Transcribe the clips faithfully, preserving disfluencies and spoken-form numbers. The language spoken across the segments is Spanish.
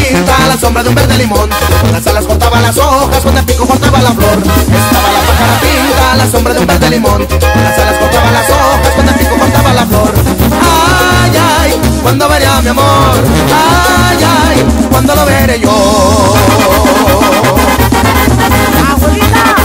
pinta a la sombra de un verde limón. Con las alas cortaba las hojas, con el pico cortaba la flor. Estaba la pájara pinta a la sombra de un verde limón. Con las alas cortaba las hojas, con el pico cortaba la flor. Ay, ay, cuando veré a mi amor. Ay, ay, cuando lo veré yo. ¡Abuelita!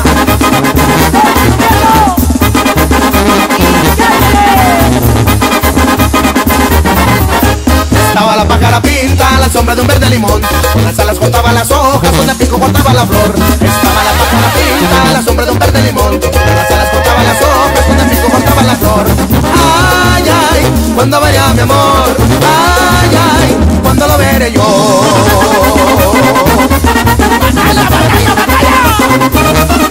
Estaba la pájara pinta a la sombra de un verde limón. Con las alas cortaba las hojas, con el pico cortaba la flor. Estaba la pájara pinta a la sombra de un verde limón. Con las alas cortaba las hojas, con el pico cortaba la flor. Ay, ay, cuando veré a mi amor. Ay, ay, cuando lo veré yo. ¡Batalla, batalla, batalla!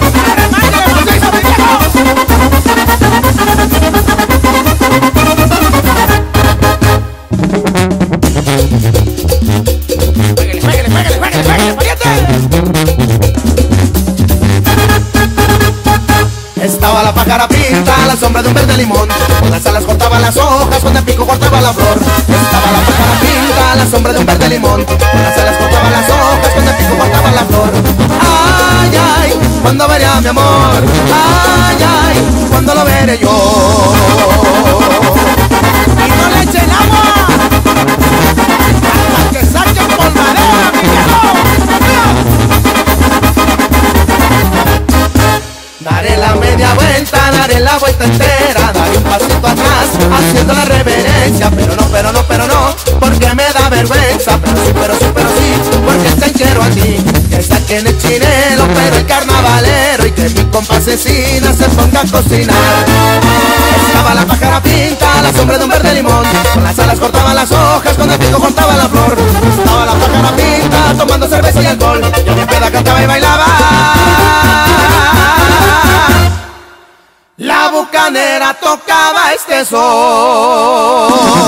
Estaba la pájara pinta a la sombra de un verde limón. Con las alas cortaba las hojas, con el pico cortaba la flor. Estaba la pájara pinta a la sombra de un verde limón. Con las alas cortaba las hojas, con el pico cortaba la flor. Ay, ay, cuando veré a mi amor. Ay, ay, cuando lo veré yo. ¡Y no le echen agua! ¡Hasta que saquen polvadera, mi viejo! Daré la media vuelta, daré la vuelta entera, daré un pasito atrás, haciendo la reverencia. Pero no, pero no, pero no, porque me da vergüenza. Pero sí, pero sí, pero sí, porque te quiero a ti. Que saquen el chinelo, pero el carnavalero, y que mi compa asesina se ponga a cocinar. Estaba la pájara pinta a la sombra de un verde limón. Con las alas cortaba las hojas, con el pico cortaba la flor. Estaba la pájara pinta tomando cerveza y alcohol, y a mi peda cantaba y bailaba. La bucanera tocaba este sol.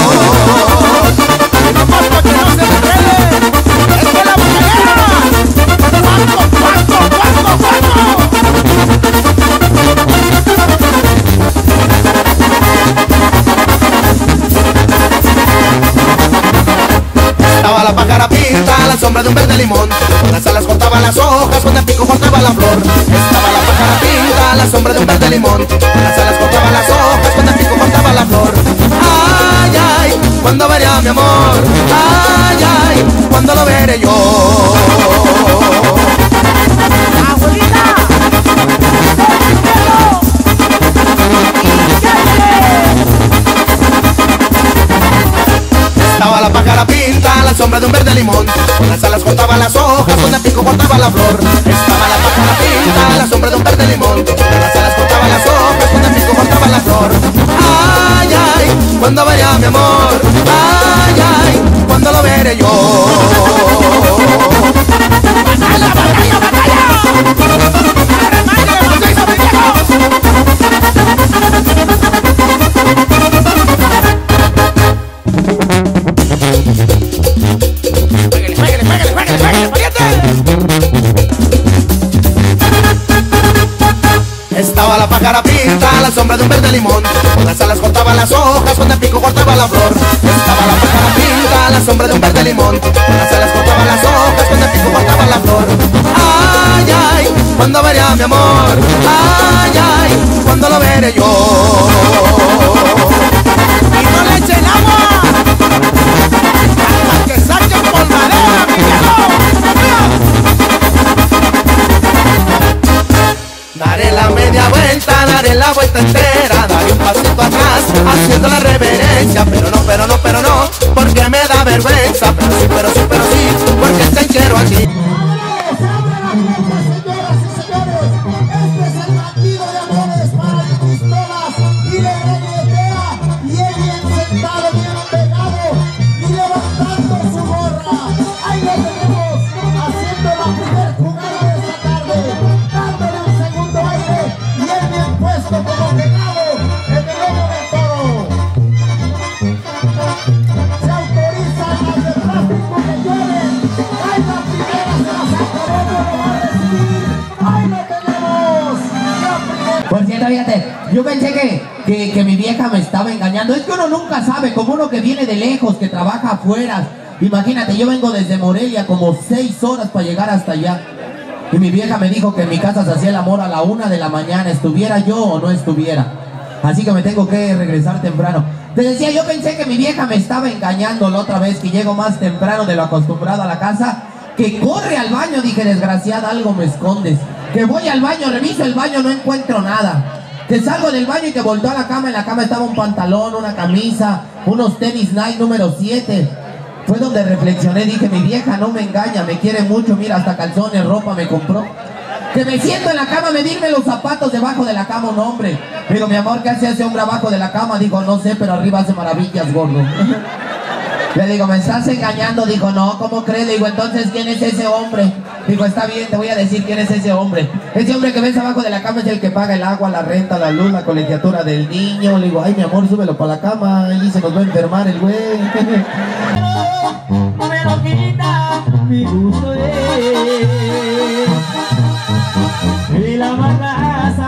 ¡Y no pasa que no se enrede! ¡Es que la bucanera! ¡Cuaco, cuaco, cuaco, cuaco! Estaba la pájara pinta a la sombra de un verde limón. Con las alas cortaba las hojas, con el pico cortaba la flor. Estaba la pájara pinta a la sombra de un verde limón. Con las alas cortaba las hojas, con el pico cortaba la flor. Ay, ay, cuando veré a mi amor. Ay, ay, cuando lo veré yo. ¡Abuelita! Estaba la pájara pinta a la sombra de un verde limón. Con las alas cortaba las hojas, con el pico cortaba la flor. Estaba la pájara pinta a la sombra de un verde limón. Con las alas cortaba las hojas, con el pico cortaba la flor. Ay, ay, cuando veré a mi amor. Ay, ay, cuando lo veré yo. ¡Batalla, batalla, batalla! Estaba la pájara pinta a la sombra de un verde limón. Con las alas cortaba las hojas, con el pico cortaba la flor. Estaba la pájara pinta a la sombra de un verde limón. Con las alas cortaba las hojas, con el pico cortaba la flor. Ay, ay, cuando veré a mi amor. Ay, ay, cuando lo veré yo. ¡Y no le echen agua! ¡Hasta que saquen polvadera, mi viejo! Daré la media vuelta, daré la vuelta entera, daré un pasito atrás, haciendo la reverencia. Pero no, pero no, pero no, porque me da vergüenza. Pero sí, pero sí, pero sí, porque te quiero a ti. Yo pensé que, que, que mi vieja me estaba engañando. Es que uno nunca sabe, como uno que viene de lejos, que trabaja afuera, Imagínate, yo vengo desde Morelia como seis horas para llegar hasta allá. Y mi vieja me dijo que en mi casa se hacía el amor a la una de la mañana, estuviera yo o no estuviera. Así que me tengo que regresar temprano. Te decía, yo pensé que mi vieja me estaba engañando la otra vez, que llego más temprano de lo acostumbrado a la casa, que corre al baño. Dije, desgraciada, algo me escondes. Que voy al baño, reviso el baño, no encuentro nada. Que salgo del baño y que volteo a la cama, en la cama estaba un pantalón, una camisa, unos tenis Nike número siete. Fue donde reflexioné, dije, mi vieja no me engaña, me quiere mucho, mira, hasta calzones, ropa me compró. Que me siento en la cama, me dirme los zapatos debajo de la cama un hombre. Digo, mi amor, ¿qué hace ese hombre abajo de la cama? Digo, no sé, pero arriba hace maravillas, gordo. Le digo, ¿me estás engañando? Digo, no, ¿cómo crees? Le digo, entonces, ¿quién es ese hombre? Digo, está bien, te voy a decir quién es ese hombre. Ese hombre que ves abajo de la cama es el que paga el agua, la renta, la luz, la colegiatura del niño. Le digo, ay, mi amor, súbelo para la cama y se nos va a enfermar el güey. No me lo quita mi gusto es. Y la barraza.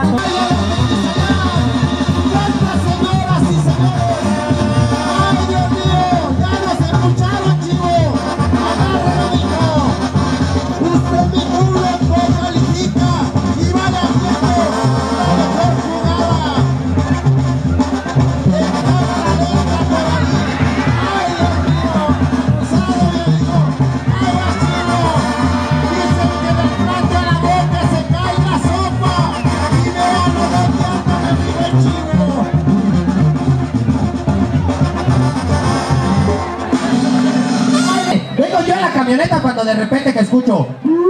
¿Cuántas señoras y señores? ¡Ay, Dios mío! ¡Ya nos escucharon, chicos! ¡Agárralo, mijo! Usted, mi público, califica y vaya haciendo la mejor jugada. Dejaba la letra por ahí. ¡Ay, Dios mío! ¡Cruzado, mi amigo! ¡Aguas, chino! Dicen que del plato a la boca se cae la sopa. Y vean lo que anda, mi amigo el chino. Vengo yo en la camioneta cuando de repente que escucho.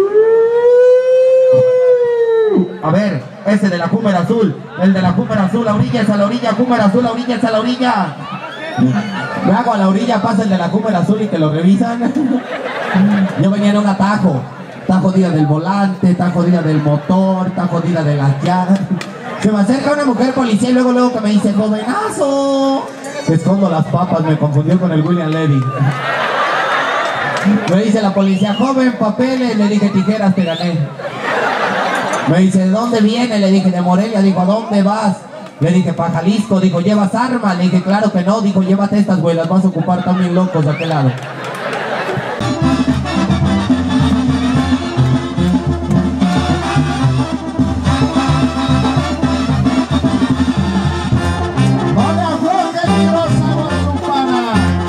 A ver, ese de la Hummer azul, el de la Hummer azul, la orilla es a la orilla, Hummer azul, la orilla es a la orilla. Me hago a la orilla, pasa el de la Hummer azul y que lo revisan. Yo venía en un atajo, está jodida del volante, está jodida del motor, está jodida de las llantas. Se me acerca una mujer policía y luego luego que me dice, jovenazo. Escondo las papas, me confundió con el William Levy. Me dice la policía, joven, papeles, le dije, tijeras, te gané. Me dice, ¿de dónde viene? Le dije, de Morelia. Digo, ¿a dónde vas? Le dije, para Jalisco. Digo, ¿llevas armas? Le dije, claro que no. Digo, llévate estas, güey, las vas a ocupar también locos de aquel lado. ¡No le aflojes, mi rosa guadalupana!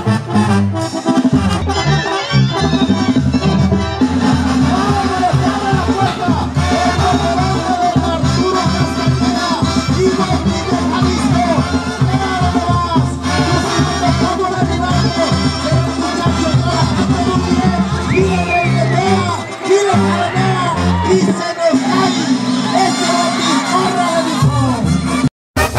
Y se nos cae este boticorra de licor.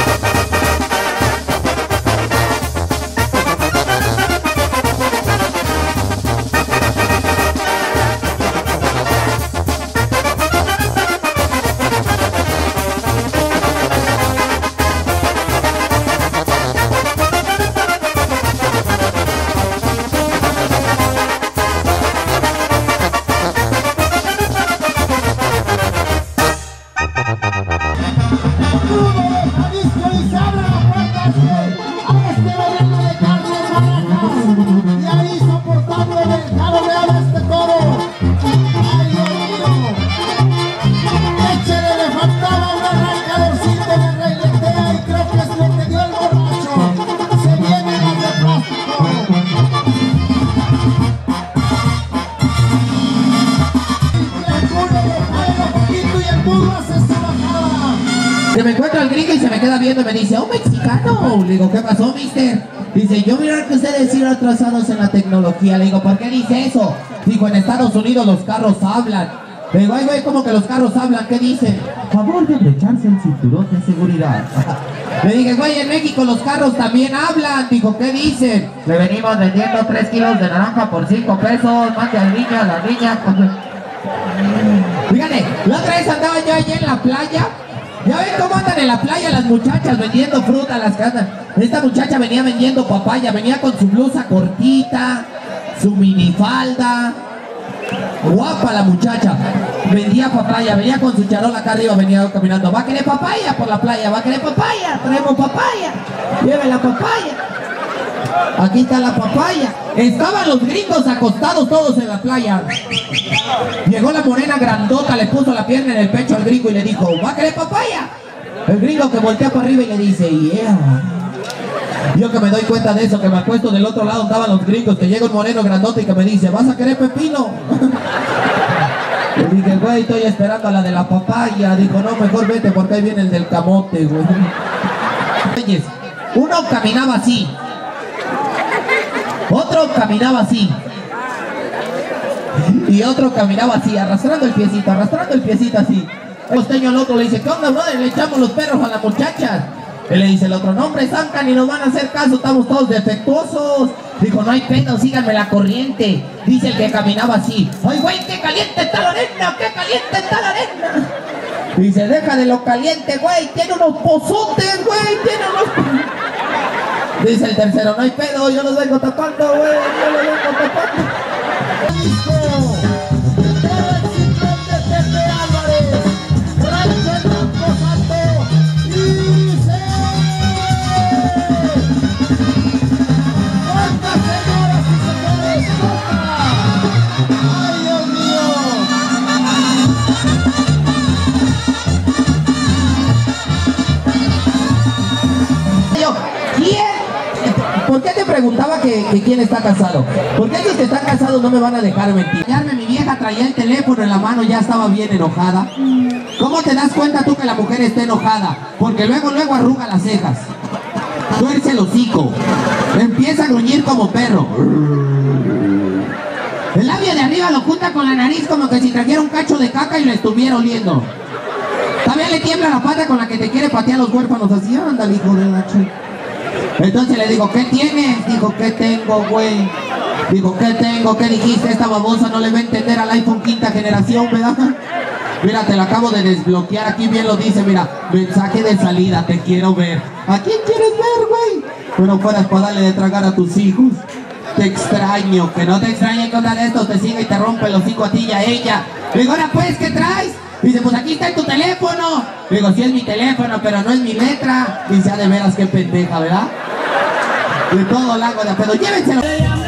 Que me encuentro al gringo y se me queda viendo y me dice, oh, mexicano. Le digo, ¿qué pasó, mister? Dice, yo mirar que ustedes ir atrasados en la tecnología. Le digo, ¿por qué dice eso? Dijo, en Estados Unidos los carros hablan. Le digo, ay, güey, ¿cómo que los carros hablan? ¿Qué dicen? Favor de abrecharse el cinturón de seguridad. Le dije, güey, en México los carros también hablan. Dijo, ¿qué dicen? Le venimos vendiendo tres kilos de naranja por cinco pesos. Mande al niño, a la niña. Fíjate, la otra vez andaba yo allí en la playa. Ya ven cómo andan en la playa las muchachas vendiendo fruta, las que andan. Esta muchacha venía vendiendo papaya, venía con su blusa cortita, su minifalda. Guapa la muchacha. Vendía papaya, venía con su charola acá arriba, venía caminando. ¿Va a querer papaya por la playa? ¿Va a querer papaya? Traemos papaya. Lleve la papaya. Aquí está la papaya. Estaban los gringos acostados todos en la playa. Llegó la morena grandota, le puso la pierna en el pecho al gringo y le dijo, ¿va a querer papaya? El gringo que voltea para arriba y le dice, yeah. Yo que me doy cuenta de eso, que me acuesto del otro lado, estaban los gringos, que llega un moreno grandote y que me dice, ¿vas a querer pepino? Le dije, güey, estoy esperando a la de la papaya. Dijo, no, mejor vete porque ahí viene el del camote, güey. Uno caminaba así. Otro caminaba así. Y otro caminaba así, arrastrando el piecito, arrastrando el piecito así. El costeño al otro le dice, ¿qué onda, brother? Le echamos los perros a las muchachas. Y le dice el otro, no, hombre, zancan y nos van a hacer caso, estamos todos defectuosos. Dijo, no hay pedo, síganme la corriente. Dice el que caminaba así, ay, güey, qué caliente está la arena, qué caliente está la arena. Dice, deja de lo caliente, güey, tiene unos pozotes, güey, tiene unos... Dice el tercero, no hay pedo, yo los vengo tapando, güey, yo los vengo tapando. ¿Por qué te preguntaba que, que quién está casado? Porque ellos que están casados no me van a dejar mentir. Mi vieja traía el teléfono en la mano, ya estaba bien enojada. ¿Cómo te das cuenta tú que la mujer está enojada? Porque luego, luego arruga las cejas, tuerce el hocico, empieza a gruñir como perro. El labio de arriba lo junta con la nariz como que si trajera un cacho de caca y lo estuviera oliendo. También le tiembla la pata con la que te quiere patear los huérfanos así. Ándale, hijo de la chica. Entonces le digo, ¿qué tienes? Dijo, ¿qué tengo, güey? Digo, ¿qué tengo? ¿Qué dijiste? Esta babosa no le va a entender al iPhone quinta generación, ¿verdad? Mira, te lo acabo de desbloquear, aquí bien lo dice, mira, mensaje de salida, te quiero ver. ¿A quién quieres ver, güey? Bueno, fueras para darle de tragar a tus hijos. Te extraño, que no te extrañe que una de estos te siga y te rompe el hocico a ti y a ella. Le digo, ahora pues, ¿qué traes? Dice, pues aquí está en tu teléfono. Le digo, sí es mi teléfono, pero no es mi letra. Dice, ah, de veras, qué pendeja, ¿verdad? De todo lago de pedo, llévenselo.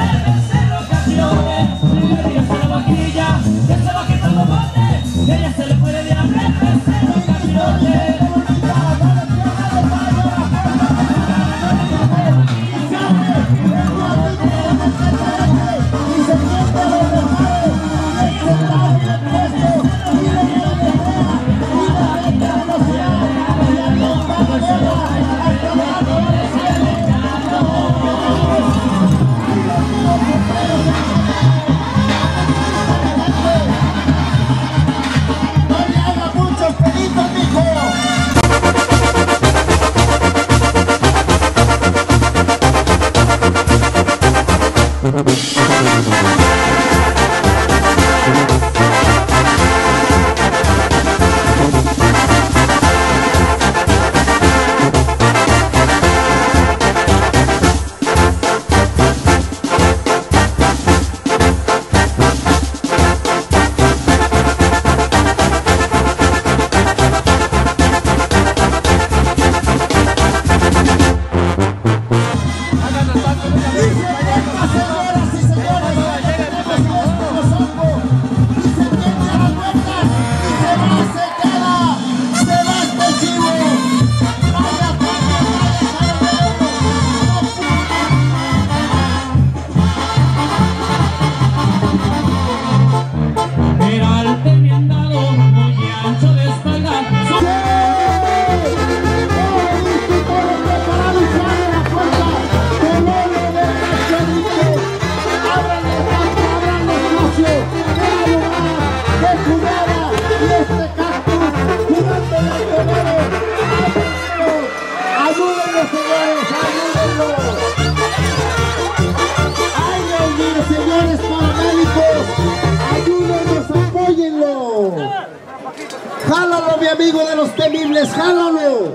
Jálalo, mi amigo de los temibles, jálalo.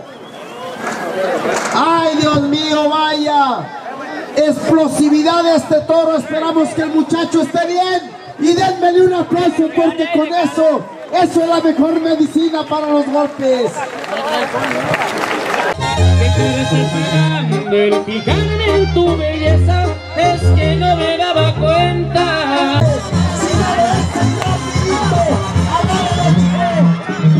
Ay, Dios mío, vaya explosividad de este toro. Esperamos que el muchacho esté bien y denmele un aplauso, porque con eso, eso es la mejor medicina para los golpes. ¿Qué quieres esperando el gigante en tu belleza? es que no me daba cuenta. Si no lo haces rapidito, agárralo, chico.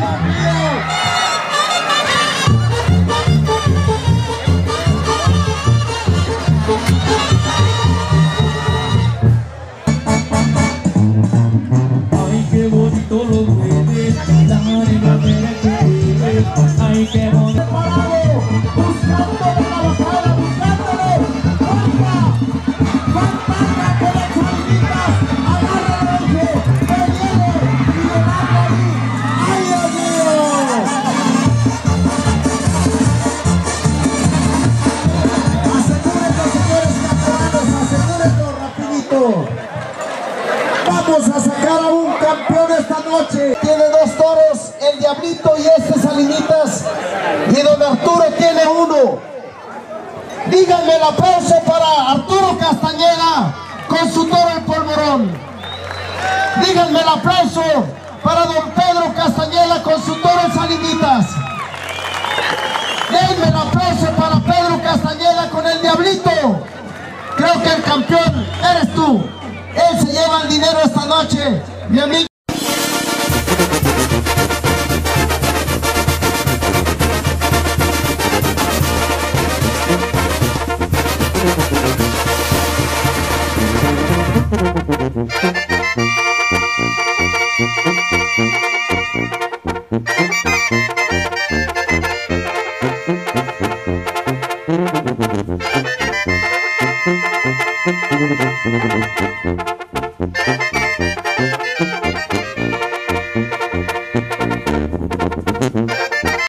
Ay, qué bonito lo mueve, la manera que vive. Ay, qué bonito. Parado, buscándolo la bajada, buscándolo. ¡Falta! ¡Falta con las saliditas! ¡Agárralo, Ángel! ¡Que viene! ¡Y llegando ahí! ¡Ay, Dios mío! Asegúrenlo, señores campeonatos, asegúrenlo rapidito. Vamos a sacar a un campeón esta noche. Tiene dos toros, el Diablito y este Salinitas. Y don Arturo tiene uno. Díganme el aplauso para Arturo Castañeda con su toro el Polvorón. Díganme el aplauso para don Pedro Castañeda con su toro el Salinitas. Denme el aplauso para Pedro Castañeda con el Diablito. Creo que el campeón eres tú. Él se lleva el dinero esta noche, mi amigo. Thank you.